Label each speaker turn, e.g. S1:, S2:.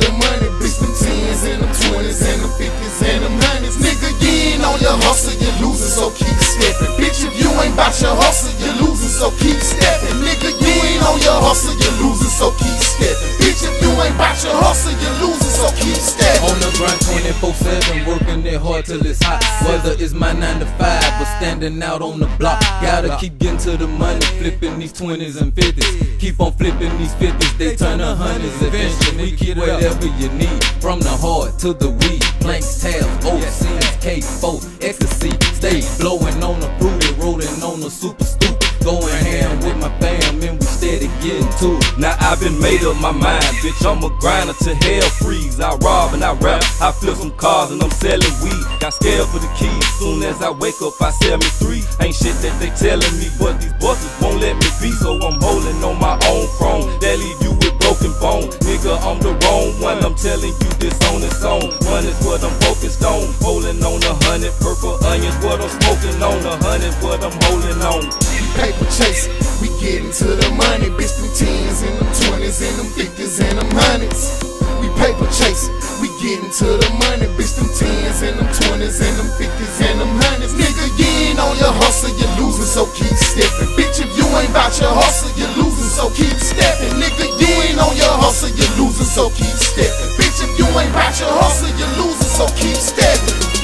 S1: the money, bitch, them 10s and them 20s and them 50s and them 100s. Nigga, you ain't on your hustle, you losing, so keep stepping. Bitch, if you ain't bout your hustle, you losing, so keep stepping. Nigga, you ain't on your hustle, you losing, so keep stepping. Bitch, if you ain't bout your hustle, you losing, so keep stepping.
S2: On the grind 24/7, working it hard till it's hot. Whether it's my 9 to 5 or standing out on the block, gotta keep getting to the money, flipping these 20s and 50s. Keep on flipping these 50s, they turn to 100s eventually. Get whatever you need, from the hard to the weed. Planks, tabs, OCs, K4, ecstasy. Stay blowing on the fruity, rolling on the super stupid. Going ham with my fam and we steady getting to it.
S3: Now I've been made up my mind, bitch, I'm a grinder to hell freeze. I rob and I rap, I flip some cars and I'm selling weed. Got scared for the keys, soon as I wake up I sell me 3. Ain't shit that they telling me, but these bosses won't let me be. So I'm holding on my own throne, that leave you with broken bone. Nigga, I'm the wrong one, I'm telling you this on its own. Money's what I'm focused on, holding on 100 purple onions, what I'm smoking on. 100 what I'm holding on.
S1: Paper chasing, we getting to the money, bitch, them 10s and them 20s and them 50s and them 100s. We paper chasing, we getting to the money, bitch, them 10s and them 20s and them 50s and them 100s. Nigga, you ain't on your hustle, you losing, so keep stepping. Bitch, if you ain't bout your hustle, you losing, so keep stepping. Nigga, you ain't on your hustle, you losing, so keep stepping. Bitch, if you ain't bout your hustle, you losing, so keep stepping.